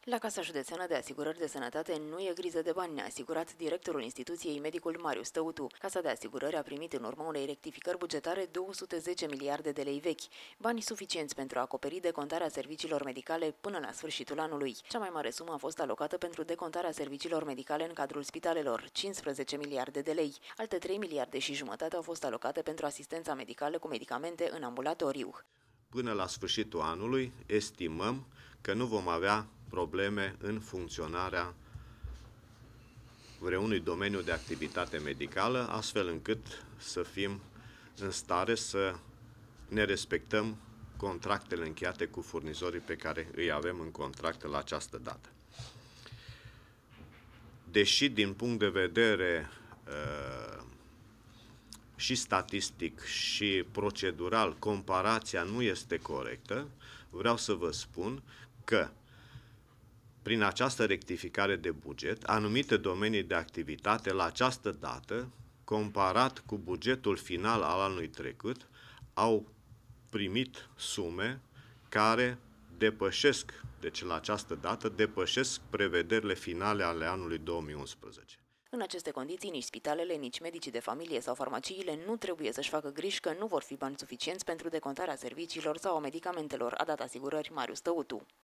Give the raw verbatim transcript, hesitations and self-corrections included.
La Casa Județeană de Asigurări de Sănătate nu e griză de bani, ne-a asigurat directorul instituției, medicul Marius Tăutu. Casa de Asigurări a primit în urma unei rectificări bugetare două sute zece miliarde de lei vechi, bani suficienți pentru a acoperi decontarea serviciilor medicale până la sfârșitul anului. Cea mai mare sumă a fost alocată pentru decontarea serviciilor medicale în cadrul spitalelor, cincisprezece miliarde de lei. Alte trei miliarde și jumătate au fost alocate pentru asistența medicală cu medicamente în ambulatoriu. Până la sfârșitul anului, estimăm că nu vom avea probleme în funcționarea vreunui domeniu de activitate medicală, astfel încât să fim în stare să ne respectăm contractele încheiate cu furnizorii pe care îi avem în contract la această dată. Deși din punct de vedere uh, și statistic și procedural comparația nu este corectă, vreau să vă spun că prin această rectificare de buget, anumite domenii de activitate la această dată, comparat cu bugetul final al anului trecut, au primit sume care depășesc, deci la această dată, depășesc prevederile finale ale anului două mii unsprezece. În aceste condiții, nici spitalele, nici medicii de familie sau farmaciile nu trebuie să-și facă griji că nu vor fi bani suficienți pentru decontarea serviciilor sau a medicamentelor, a dat asigurări Marius Tăutu.